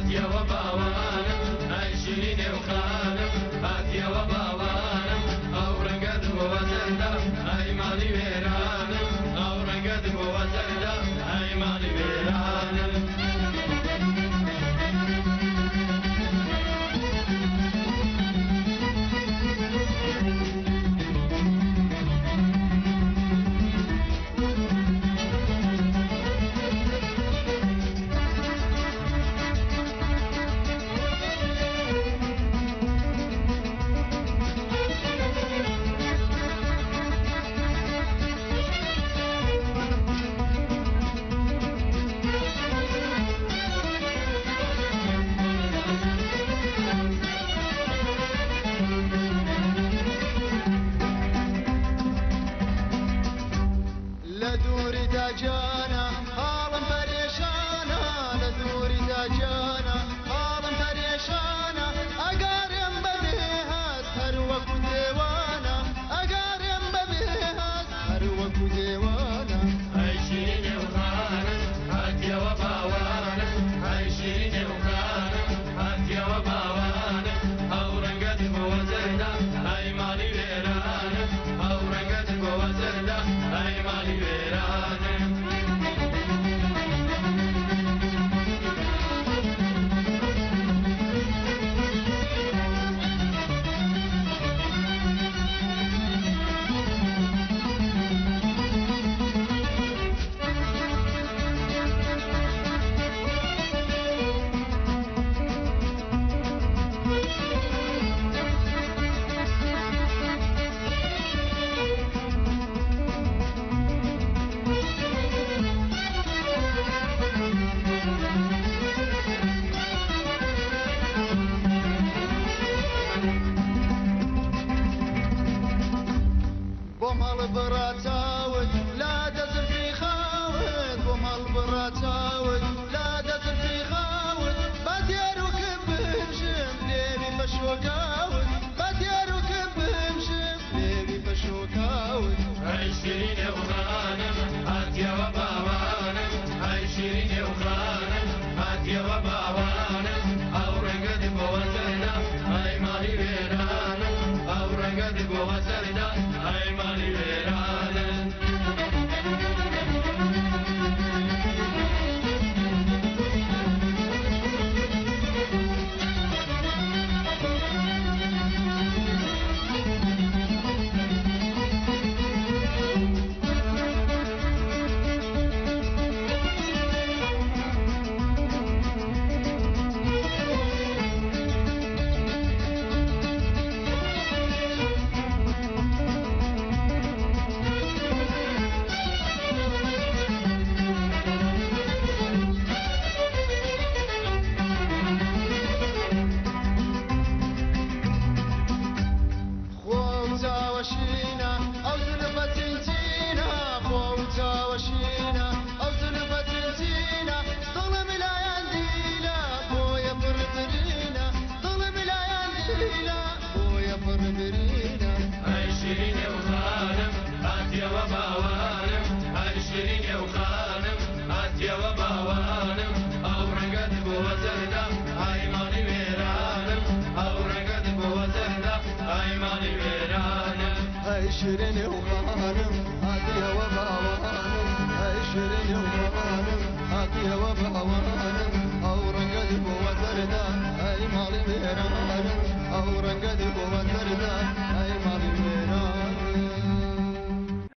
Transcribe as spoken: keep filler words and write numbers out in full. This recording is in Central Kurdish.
هاتيا وباوانم هاي شيرين وخانم هاتيا وباوانم او رنقد ووزندا هاي مالي ويرانم او رنقد ووزندا هاي مالي ويرانم لدوري داجانا هارم بريشانا لدوري داجانا هارم بريشانا أقارن ببيهات هروك وديوانا أقارن ببيهات هروك وديوانا هاي شيرين وخانم هاتيا وباوانم هاي شيرين وخانم هاتيا وباوانم أو رنقد بوزندا هاي مالي ويرانم أو رنقد بوزندا هاي مالي ويرانم بوم البراتاود لا دزل في خاود بوم البراتاود لا دزل في خاود بدير وكبهم شم ليبي بشوكاود بدير وكبهم شم ليبي بشوكاود هاي شيرين وخانم هاتيا وباوانم هاي شيرين وخانم هاتيا وباوانم او رنقد بوزندا هاي مالي ويرانم او رنقد بوزندا هاي مالي ويرانم وشينا أو زلفة تنتينا فوتا وشينا أو زلفة تنتينا ظلم لا يندينا بويا فرفرينا ظلم لا يندينا بويا فرفرينا هاي شيرين وخانم هاتيا وباوانم هاي شيرين وخانم هاتيا وباوانم أو رنقد بوزندا هاي مالي ويرانم أو رنقد بوزندا هاي مالي ويرانم هاي شيرين وخانم هاتيا وباوانم هاي شيرين وخانم هاتيا وباوانم